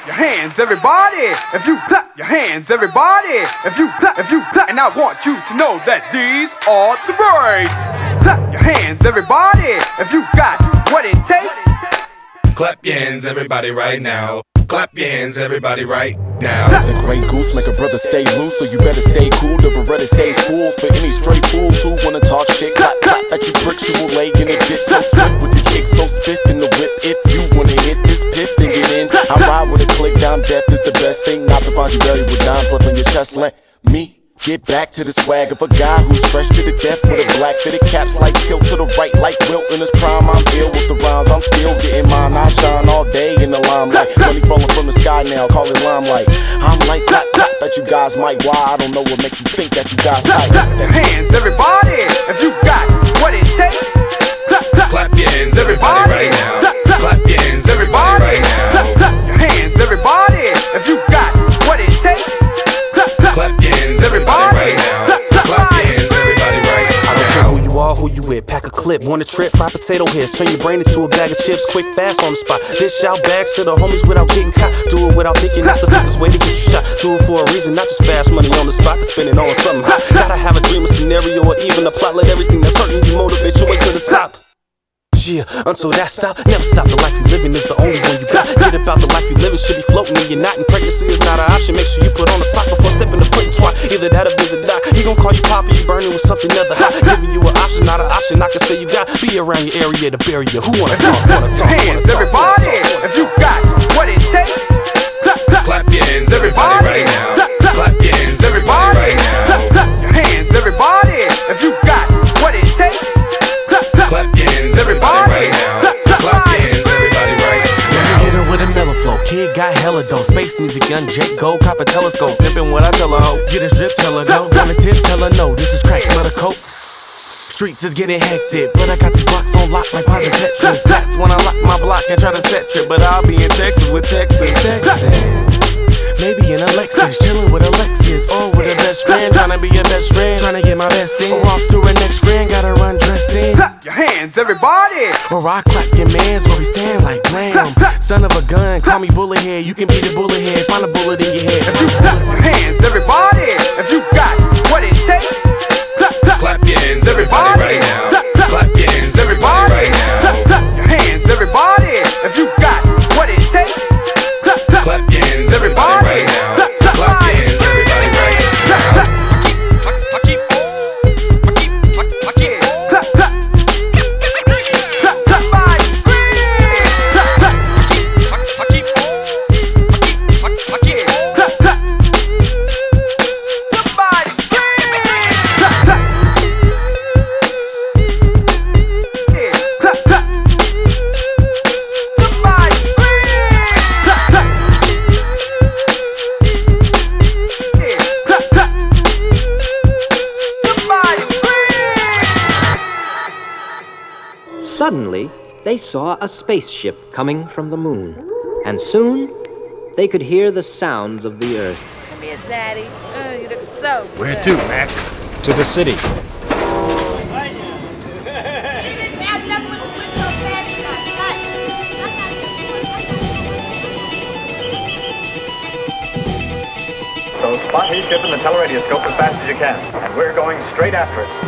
your hands, everybody. If you clap your hands, everybody. If you clap, and I want you to know that these are the words. Clap your hands, everybody. If you got what it takes. Clap your hands, everybody, right now. Clap your hands, everybody, right now. The Grey Goose make a brother stay loose, so you better stay cool. The Beretta stays full for any stray fools who wanna talk shit. Clap, clap at you bricks, you will lay in a ditch. So swift with the kick, so spiff in the whip. If you wanna hit this pip, then get in. I ride with a click, down death is the best thing. Not to find you buried with dimes left on your chest. Let me get back to the swag of a guy who's fresh to the death with a black fitted caps like tilt to the right like Wilt in his prime. I'm ill with the rhymes, I'm still getting mine. I shine all day in the limelight. Money falling from the sky now, call it limelight. I'm like clap, clap that you guys might. Why? I don't know what make you think that you guys clap, tight. Clap your hands, everybody. If you got what it takes. Clap, clap, clap your hands, everybody, right now. Clap your hands, everybody, right now. Clap your hands, everybody. If you got what it takes. Clap your hands, everybody, right now. Clap your hands, everybody, right now. I don't care who you are, who you with. Pack a clip, want a trip, fry potato heads. Turn your brain into a bag of chips, quick, fast on the spot. Dish out bags to the homies without getting caught. Do it without thinking, that's the quickest way to get you shot. Do it for a reason, not just fast money on the spot to spend it on something hot. Gotta have a dream, a scenario, or even a plot. Let everything that's hurting you motivate your way to the top. Yeah, until that stop, never stop. The life you living is the only one you got. Get about the life you living, should be floating in your knot. And pregnancy is not an option. Make sure you put on a sock before stepping the foot and twat. Either that or visit doc. He gon' call you papa, you burning with something other hot. Giving you an option, not an option. I can say you got. Be around your area to bury you. Who wanna talk? Hands, everybody. If you got what it takes. Clap your hands, everybody, right now. Clap your hands, everybody, right now. Clap your hands, everybody. If you got what it takes. Clap your hands, everybody, right now. Clap your hands, everybody, right now. Hit her with a mellow flow, kid got hella dough. Space music, young Jake Gold, cop a telescope. Pimpin' what I tell her, ho. Get a strip, tell her no. Want a tip, tell her no. This is crack, smell the coke. Streets is getting hectic, but I got these blocks on lock like Paz and Tetris. That's when I lock my block and try to set trip, but I'll be in Texas with Texas. Maybe in a Lexus, chillin' with Alexis, or with a best friend, tryna be your best friend, tryna get my best thing. Or off to her next friend, gotta run dressing. Clap your hands, everybody. Or I clap your mans where we stand like blam. Son of a gun, call me bullet head. You can be the bullet head, find a bullet in your head. If you clap your hands, everybody. If you got what it takes. Clap your hands, everybody, right now. Clap your hands, everybody, right now. Clap your hands, everybody. If you got what it takes. Clap your hands, everybody, right now. Clap your hands, everybody, right now. Suddenly, they saw a spaceship coming from the moon, and soon they could hear the sounds of the Earth. Come here, Daddy. Oh, you look so good. Where to, Mac? To the city. So spot his ship in the teleradioscope as fast as you can, and we're going straight after it.